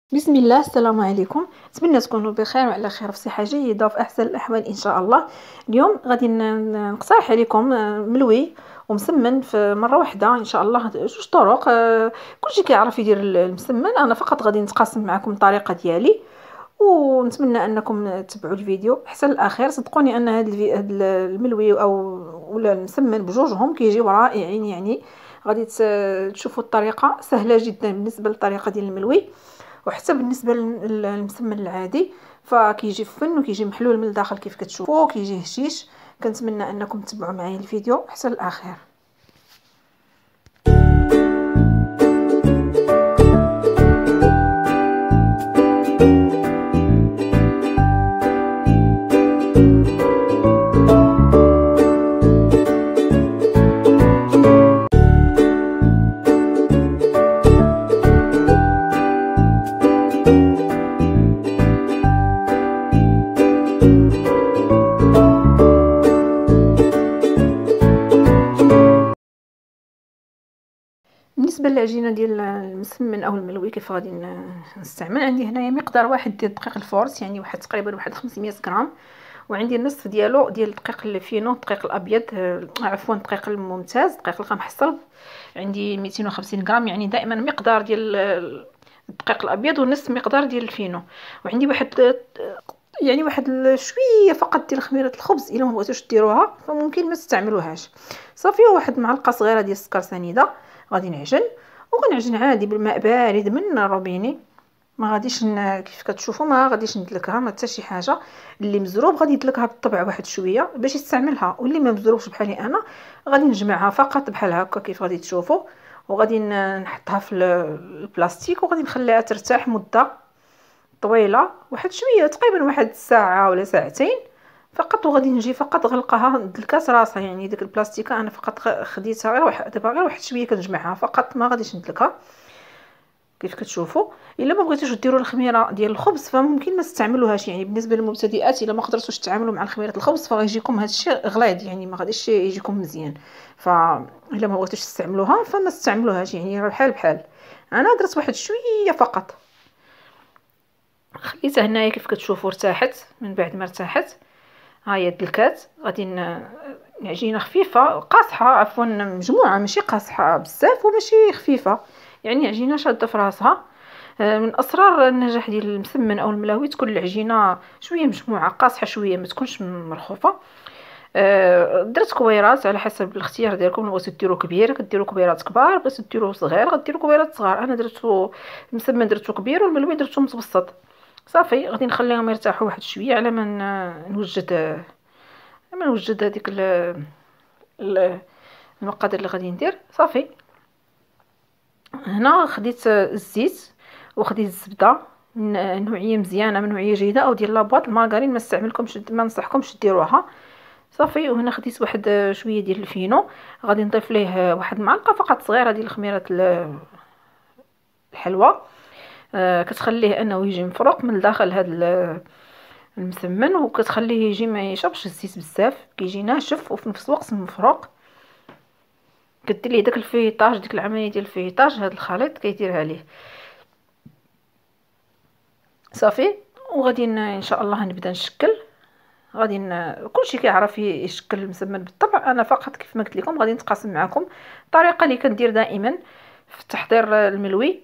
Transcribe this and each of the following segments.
بسم الله، السلام عليكم. نتمنى تكونوا بخير وعلى خير في صحة جيدة وفي أحسن الأحوال إن شاء الله. اليوم غادي نقترح عليكم ملوي ومسمن في مرة واحدة إن شاء الله. جوج طرق، كلشي كيعرف يدير المسمن. أنا فقط غادي نتقاسم معكم الطريقة ديالي، ونتمنى أنكم تتبعوا الفيديو حتى الأخير. صدقوني أن هاد الملوي أو ولا المسمن بجوجهم كيجيو رائعين. يعني غادي تشوفوا الطريقة سهلة جدا بالنسبة للطريقة ديال الملوي، وحتى بالنسبه للمسمن العادي فكيجي فن وكيجي محلول من الداخل كيف كتشوفوا، كيجي هشيش. كنتمنى انكم تتبعوا معايا الفيديو حتى الاخير. بالنسبه للعجينه ديال المسمن او الملوي كيف غادي نستعمل، عندي هنايا مقدار واحد ديال دقيق الفورس، يعني واحد تقريبا واحد 500 غرام، وعندي النصف ديالو ديال الدقيق الفينو، الدقيق الابيض، عفوا الدقيق الممتاز، دقيق القمح الصلب. عندي 250 غرام، يعني دائما مقدار ديال الدقيق الابيض ونصف مقدار ديال الفينو. وعندي واحد يعني واحد شويه فقط ديال خميره الخبز، الا ما بغيتوش ديروها فممكن ما تستعملوهاش. صافي، واحد معلقه صغيره ديال السكر سنيده. غادي نعجن، وغنعجن عادي بالماء بارد من الروبيني. ما غاديش كيف كتشوفوا ما غاديش ندلكها ما حتى شي حاجه. اللي مزروب غادي يدلكها بالطبع واحد شويه باش يستعملها، واللي ما مزروبش بحالي انا غادي نجمعها فقط بحال هكا كيف غادي تشوفوا. وغادي نحطها في البلاستيك وغادي نخليها ترتاح مده طويله، واحد شويه تقريبا واحد ساعه ولا ساعتين فقط. وغادي نجي فقط غلقها دلكات راسها، يعني ديك البلاستيكه انا فقط خديتها غير واحد دابا غير واحد شويه كنجمعها فقط، ما غاديش ندلكها كيف كتشوفوا. الا ما بغيتوش ديروا الخميره ديال الخبز فممكن ما تستعملوهاش. يعني بالنسبه للمبتدئات الا ما قدرتوش تعاملوا مع خميره الخبز فغيجيكم هذا الشيء غليظ، يعني ما غاديش يجيكم مزيان. فالا ما بغيتوش تستعملوها فما تستعملوهاش، يعني بحال بحال. انا درت واحد شويه فقط، خليتها هنايا كيف كتشوفوا ارتاحت. من بعد ما ارتاحت ها هي دلكات. غادي عجينه خفيفه قاصحه، عفوا مجموعه ماشي قاصحه بزاف وماشي خفيفه، يعني عجينه شاده في راسها. من اسرار النجاح ديال المسمن او الملاوي تكون العجينه شويه مجموعه قاصحه شويه، ما تكونش مرخوفه. درت كويرات على حسب الاختيار ديالكم. بغيتو ديروا كبير كديروا كبيرات كبار، بغيتو ديروا صغير غديروا كبيرات صغار. انا درتو المسمن درتو كبير والملوي درتو متوسط. صافي، غادي نخليهم يرتاحوا واحد شويه على ما نوجد هذيك المقادير اللي غادي ندير. صافي، هنا خديت الزيت وخديت الزبده من نوعيه مزيانه، من نوعيه جيده، او ديال لابواط. المارغرين ما ننصحكمش ديروها. صافي، وهنا خديت واحد شويه ديال الفينو. غادي نضيف ليه واحد معلقه فقط صغيره ديال خميره الحلوى. كتخليه انه يجي مفروق من الداخل هذا المسمن، وكتخليه يجي ما يشربش الزيت بزاف، كيجي ناشف وفي نفس الوقت مفروق. كدير ليه داك الفيطاج، ديك العمليه ديال الفيطاج، هذا الخليط كيديرها ليه. صافي، وغادي ان شاء الله نبدا نشكل. غادي كلشي كيعرف يشكل المسمن بالطبع. انا فقط كيف ما قلت لكم غادي نتقاسم معكم الطريقه اللي كندير دائما في تحضير الملوي.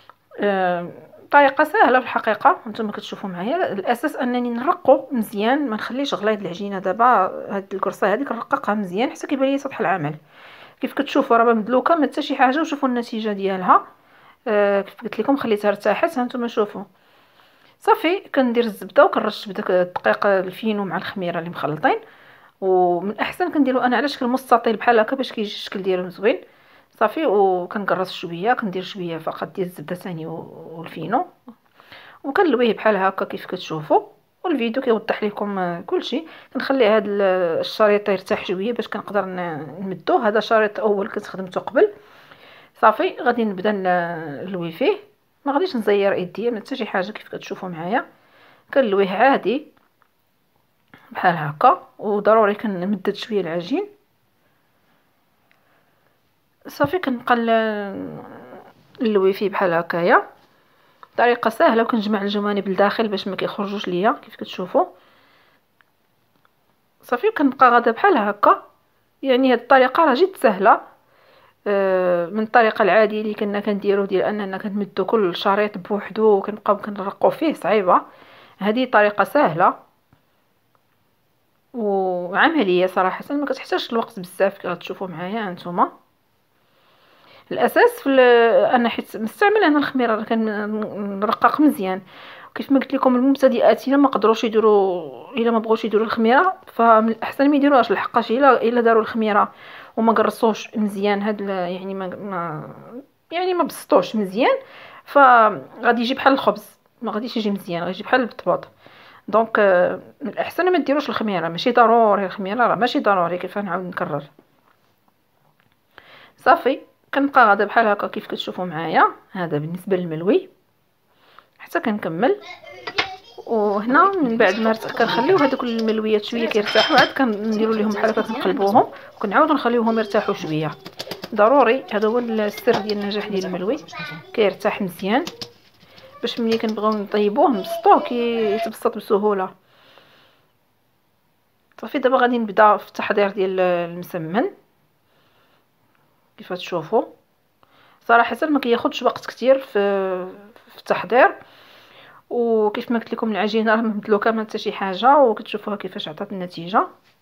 طريقه سهله في الحقيقه، نتوما كتشوفوا معايا. الاساس انني نرقو مزيان، ما نخليش غليظ العجينه. دابا هاد الكرصه هذيك نرققها مزيان حتى كيبان لي سطح العمل. كيف كتشوفوا راه مدلوكه ما حتى شي حاجه، وشوفوا النتيجه ديالها. كيف قلت لكم خليتها ارتاحت، ها نتوما شوفوا. صافي، كندير الزبده وكنرش بداك الدقيق الفينو مع الخميره اللي مخلطين. ومن الاحسن كنديرو انا على شكل مستطيل بحال هكا باش كيجي الشكل ديالو زوين. صافي، وكنقرص شويه، كندير شويه فقط ديال الزبده ثاني والفينو، وكنلويه بحال هكا كيف كتشوفوا. والفيديو كيوضح لكم كلشي. كنخلي هذا الشريط يرتاح شويه باش كنقدر نمدو. هذا شريط اول كنت خدمته قبل. صافي، غادي نبدا نلوي فيه. ما غاديش نزير ايديا ما حتى شي حاجه، كيف كتشوفوا معايا كنلويه عادي بحال هكا. وضروري كنمدد شويه العجين. صافي، كنبقى نلوي فيه بحال هكايا طريقه سهله، وكنجمع الجوانب لداخل باش ما كيخرجوش ليا كيف كتشوفوا. صافي وكنبقى غاده بحال هكا. يعني هاد الطريقه راه جد سهله من الطريقه العاديه اللي كنا كنديرو ديال اننا كنمدو كل شريط بوحدو وكنبقاو كنرقو فيه، صعيبه. هذه طريقه سهله وعمليه صراحه، ما كتحتاجش الوقت بزاف كما تشوفوا معايا هانتوما. الاساس انا حيت مستعمل انا الخميره راه كنرقق مزيان. كيف ما قلت لكم المبتدئات الا ما قدروش يديروا، الا ما بغوش يديروا الخميره، فمن الاحسن ما يديروهاش، لحقاش الا داروا الخميره وما قرصوش مزيان هاد يعني ما بسطوش مزيان، فغادي يجي بحال الخبز، ما غاديش يجي مزيان، غادي يجي بحال البطبوط. دونك من الاحسن ما ديروش الخميره، ماشي ضروري الخميره، راه ماشي ضروري كيف نعاود نكرر. صافي كنبقى غاده بحال هكا كيف كتشوفوا معايا. هذا بالنسبه للملوي حتى كنكمل. وهنا من بعد ما كنخليو هذوك الملويات شويه كيرتاحوا، عاد كنديروا لهم بحال هكا كنقلبوهم وكنعاودوا نخليوهم يرتاحوا شويه. ضروري هذا هو السر ديال النجاح ديال الملوي، كيرتاح مزيان باش ملي كنبغيو نطيبوه نبسطوه كيتبسط بسهوله. صافي دابا غادي نبدا في التحضير ديال المسمن. كيف تشوفوا صراحه ما كياخذش وقت كتير في التحضير، وكيف ما قلت لكم العجينه راه مبدلوكه ما حتى شي حاجه، وكتشوفوها كيفاش عطات النتيجه.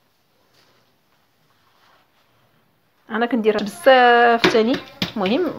انا كنديرها بزاف ثاني. المهم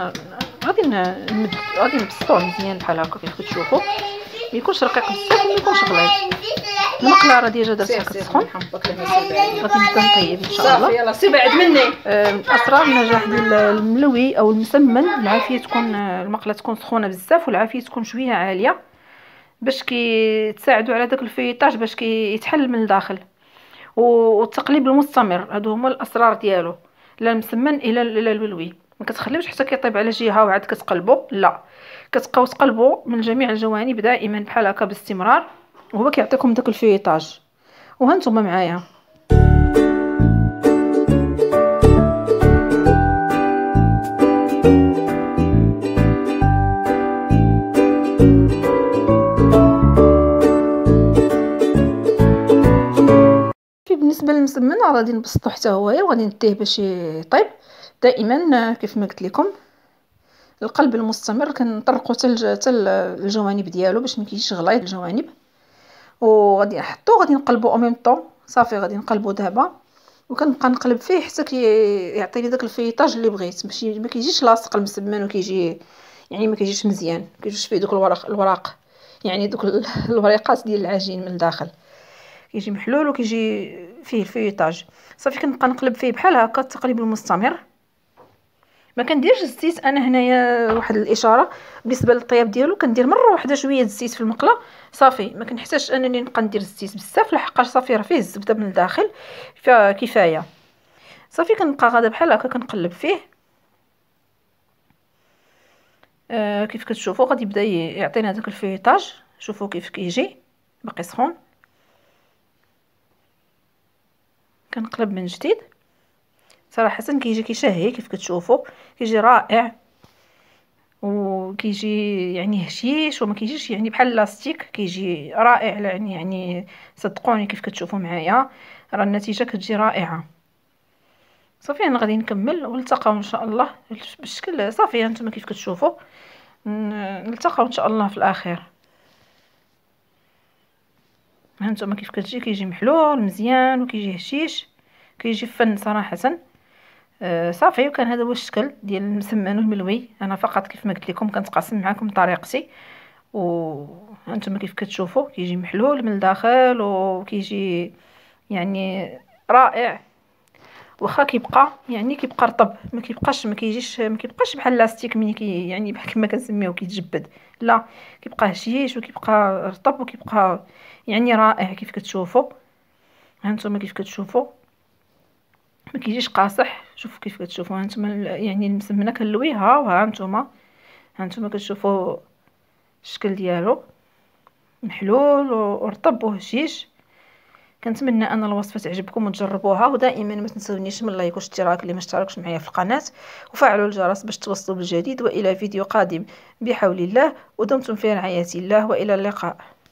غادي نبسطوه مزيان بحال هكا كيف كتشوفوا، ما يكونش رقيق بزاف وما يكونش غليظ. المقله راه ديجا درتها كتسخن، غادي نبدا نطيب ان شاء الله. يلا سي بعد مني. اسرار النجاح ديال الملوي او المسمن، العافيه تكون المقله تكون سخونه بزاف والعافيه تكون شويه عاليه باش كيتساعدوا على داك الفيطاج باش كيتحل من الداخل. والتقليب المستمر هادو هما الاسرار ديالو، لا المسمن الى الملوي. ما كتخليوش حتى كيطيب على جهه وعاد كتقلبوا، لا، كتبقاو تقلبوا من جميع الجوانب دائما بحال هكا باستمرار، وهو كيعطيكم داك الفيطاج. وهانتوما معايا بالنسبه للمسمن غادي نبسطو حتى هويا وغادي نديه باش يطيب. دائما كيف ما قلت لكم القلب المستمر كنطرقو حتى الجوانب ديالو باش ما كيجيش غليظ الجوانب، وغادي نحطو غادي نقلبو او ميم طون. صافي غادي نقلبو دابا وكنبقى نقلب فيه حتى كيعطيني داك الفيطاج اللي بغيت، باش ما كيجيش لاصق المسمن وكيجي يعني ما كيجيش مزيان، كيجيش فيه دوك الوراق يعني دوك الوريقات ديال العجين من الداخل، كيجي محلول وكيجي فيه الفيطاج. صافي كنبقى نقلب فيه بحال هكا التقليب المستمر. ما كنديرش الزيت انا هنايا، واحد الاشاره بالنسبه للطياب ديالو، كندير مره واحده شويه الزيت في المقله صافي، ما كنحتاجش انني نبقى ندير الزيت بزاف لحقاش صافي راه فيه الزبده من الداخل فكفايه. صافي كنبقى غاده بحال هكا كنقلب فيه. كيف كتشوفوا غادي يبدا يعطينا داك الفيطاج، شوفوا كيف كيجي باقي سخون. كنقلب من جديد. صراحه كيجي كيشهي كيف كتشوفوا، كيجي رائع وكيجي يعني هشيش وما كيجيش يعني بحال اللاستيك، كيجي رائع يعني صدقوني كيف كتشوفوا معايا راه النتيجه كتجي رائعه. صافي انا غادي نكمل ونلتقاو ان شاء الله بالشكل. صافي هانتوما كيف كتشوفوا نلتقاو ان شاء الله في الاخير. هانتوما كيف كتجي، كيجي محلول مزيان وكيجي هشيش، كيجي فن صراحه. صافي وكان هذا هو الشكل ديال المسمن والملوي. انا فقط كيف ما قلت لكم كنتقاسم معكم طريقتي، وهانتوما كيف كتشوفوا كيجي محلول من الداخل وكيجي يعني رائع. واخا كيبقى رطب، ما كيبقاش بحال لاستيك ملي يعني بحال كما كنسميوه كيتجبد، لا، كيبقى هشيش وكيبقى رطب وكيبقى يعني رائع كيف كتشوفوا. هانتوما كيف كتشوفوا ما كيجيش قاصح. شوفوا كيف كتشوفوا هانتوما يعني المسمنه كنلويها، وهانتوما كتشوفوا الشكل ديالو محلول ورطب وهشيش كنتمنى ان الوصفه تعجبكم وتجربوها، ودائما ما تنسونيش من اللايك والاشتراك اللي ما اشتركش معايا في القناه، وفعلوا الجرس باش توصلوا بالجديد، والى فيديو قادم بحول الله، ودمتم في رعايه الله، والى اللقاء.